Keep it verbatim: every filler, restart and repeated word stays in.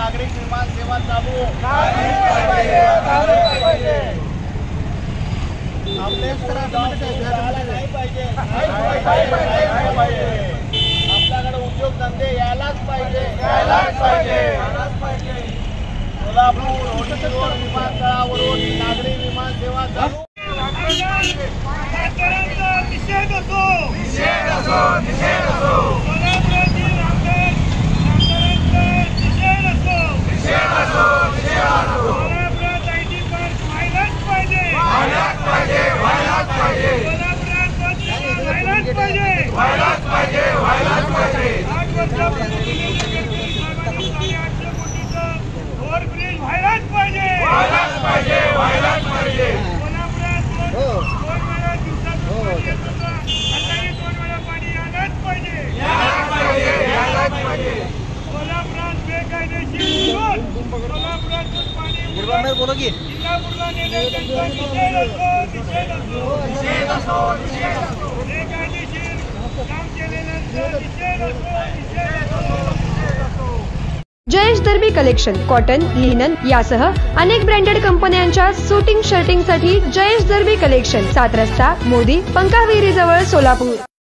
नागरिक विमान सेवा चालू नाही पाहिजे। आपल्याकडे उद्योगधंदे यायलाच पाहिजे यायलाच पाहिजे सोलापूर होळकर विमानतळावरून नागरी विमान सेवा चालू। निषेध असो निषेध असो निषेध असो निषेध असो निषेध असो सोलापुरात आयटी पार्क व्हायलाच पाहिजे व्हायलाच पाहिजे व्हायलाच पाहिजे सोलापुरात व्हायलाच पाहिजे व्हायलाच पाहिजे व्हायलाच पाहिजे आठ वर्षापूर्वी आठशे कोटीचं ओव्हरब्रिज व्हायलाच पाहिजे व्हायलाच पाहिजे व्हायलाच पाहिजे सोलापुरात दोन वेळा दिवसातून पाणी येत होतं आताही दोन वेळा पाणी यायलाच पाहिजे यायलाच पाहिजे यायलाच पाहिजे सोलापुरात बेकायदेशीर सोलापुरातून पाणी बोला की इंदापूरला नेण्याचा निषेध असो निषेध असो निषेध असो निषेध असो बेकायदेशीर काम केलेल्यांचा निषेध असो निषेध असो निषेध असो। Jayesh Darbi collection cotton linen यासह अनेक ब्रँडेड कंपन्यांच्या शूटिंग शर्टिंग साठी जयेश दर्बी कलेक्शन सात रस्ता मोदी पंकाविहिरी जवळ सोलापूर।